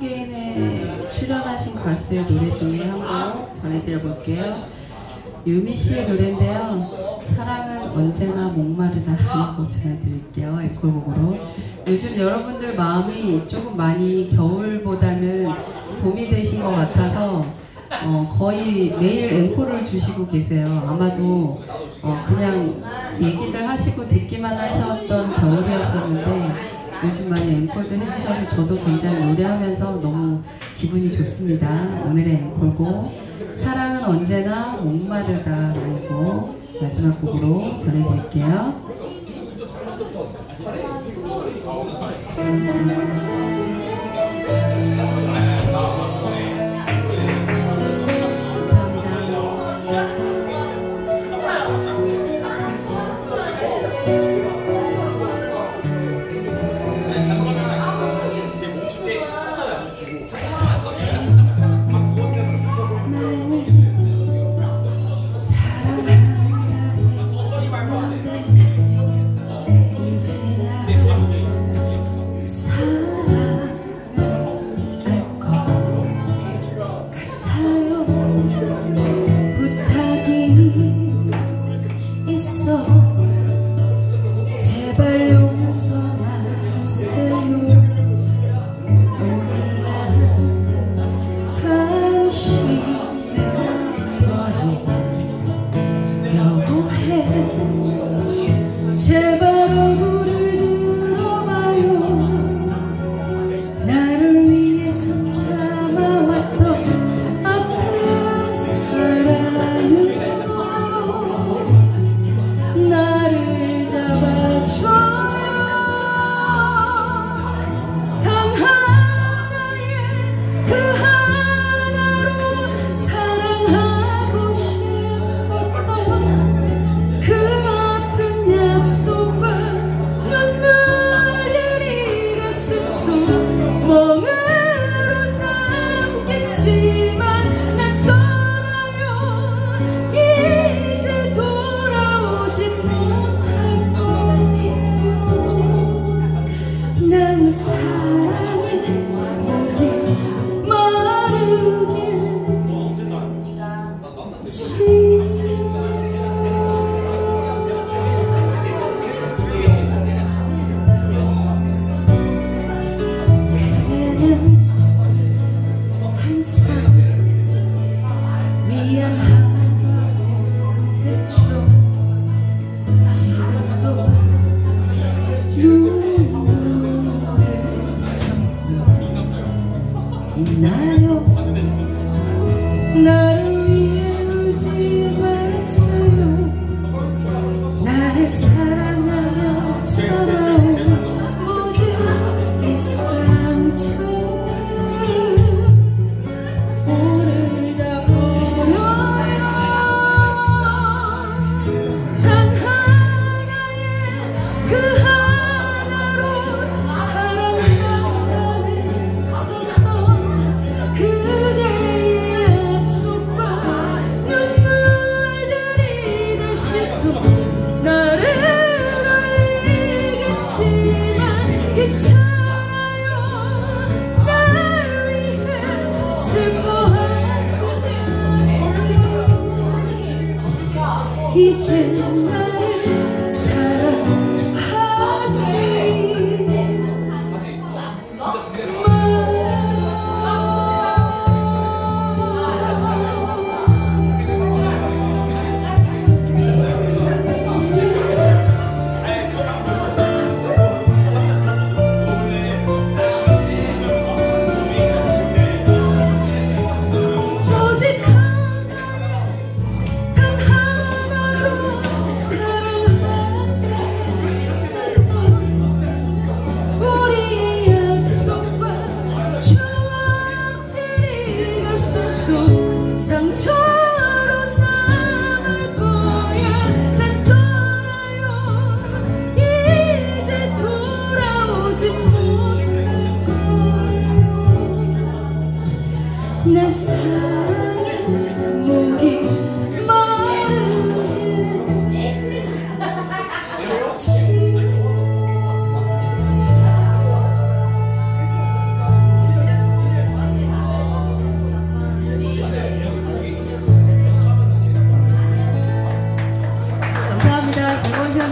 어게인에 출연하신 가수의 노래 중에 한 곡 전해드려 볼게요. 유미 씨의 노래인데요. 사랑은 언제나 목마르다 하는 곡 전해드릴게요. 앵콜곡으로. 요즘 여러분들 마음이 조금 많이 겨울보다는 봄이 되신 것 같아서 거의 매일 앵콜을 주시고 계세요. 아마도 그냥 얘기들 하시고 듣기만 하셨던 겨울이었었는데 요즘 많이 앵콜도 해주셔서 저도 굉장히 노래하면서 너무 기분이 좋습니다. 오늘의 앵콜곡 사랑은 언제나 목마르다라는 곡 마지막 곡으로 전해드릴게요. 제발 용서하세요. 오늘 난 당신을 버리려고 해. 제발 얼굴을 들어봐요. 나를 위해서 참아왔던 아픈 사랑으로 나를 잡아줘요. 단 하나의 그 하나로 사랑하고 싶었던 그 아픈 약속과 눈물들이 가슴 속 멍으로 남겠지만 난 떠나요. 이제 돌아오지 못할 거예요. 난 사랑의 목이 마르게 그대는 항상 미안하다고 했죠. 지금도 눈물을 참고 있나요? 나를 위해 울지 마세요. 나를 사랑하며 참아온 모든 이 상처 오늘 다 버려요. 단 하나의 그 하나로 사랑한다 했었던 그대의 약속과 눈물들이 다시 또 나를 울리겠지만 괜찮아요. 날 위해 슬퍼하지 마세요. 이제 나를 사랑하지 오직 하나의 단 하나로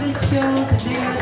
나와주십시오. 근데리와